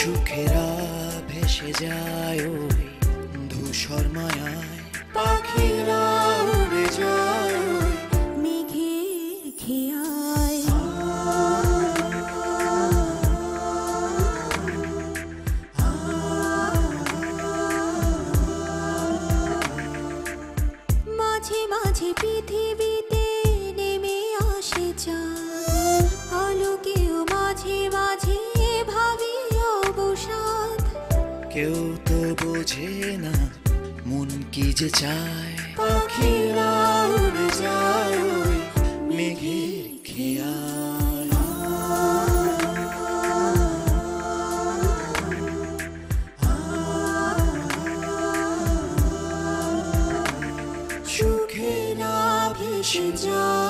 সুখেরা ভেসে যায় ওই ধূসর মায়ায়, পাখিরা উড়ে যায় ওই মেঘের খেয়ায়। মাঝে মাঝে পৃথিবীতে নেমে আসে চাঁদ, আলোকেও মাঝে মাঝে ভাবি অবসাদ। কেউ তো বোঝে না মন কি যে চায়, পাখিরা উড়ে যায় ওই মেঘের খেয়ায়। সুখেরা ভেসে যায়